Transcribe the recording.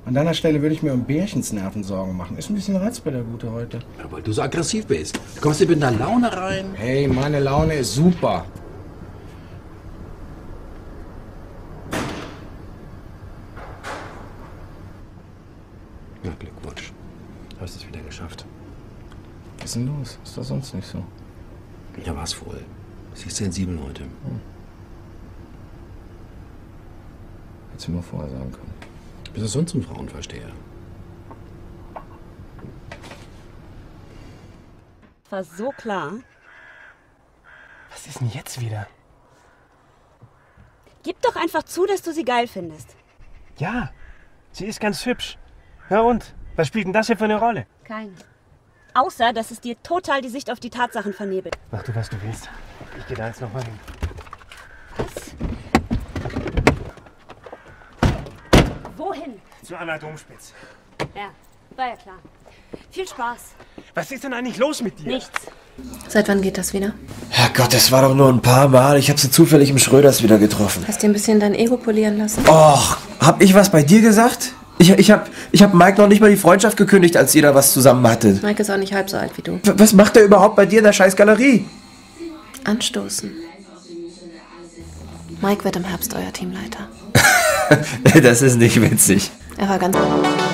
An deiner Stelle würde ich mir um Bärchensnerven Sorgen machen. Ist ein bisschen Reizbar, der Gute heute. Ja, weil du so aggressiv bist. Du kommst hier mit einer Laune rein. Hey, meine Laune ist super. Na, Glückwunsch. Du hast es wieder geschafft. Was ist denn los? Ist doch sonst nicht so. Ja, war's wohl. Sie ist sensibel heute. Hättest du mir vorher sagen können. Bist du sonst ein Frauenversteher? War so klar. Was ist denn jetzt wieder? Gib doch einfach zu, dass du sie geil findest. Ja, sie ist ganz hübsch. Ja und? Was spielt denn das hier für eine Rolle? Keine. Außer, dass es dir total die Sicht auf die Tatsachen vernebelt. Mach du, was du willst. Ich gehe da jetzt noch mal hin. Was? Wohin? Zu Anna Domspitz. Ja, war ja klar. Viel Spaß. Was ist denn eigentlich los mit dir? Nichts. Seit wann geht das wieder? Herrgott, das war doch nur ein paar Mal. Ich habe sie zufällig im Schröders wieder getroffen. Hast dir ein bisschen dein Ego polieren lassen? Och, hab ich was bei dir gesagt? Ich hab Mike noch nicht mal die Freundschaft gekündigt, als ihr da was zusammen hattet. Mike ist auch nicht halb so alt wie du. Was macht er überhaupt bei dir in der scheiß Galerie? Anstoßen. Mike wird im Herbst euer Teamleiter. Das ist nicht witzig. Er war ganz...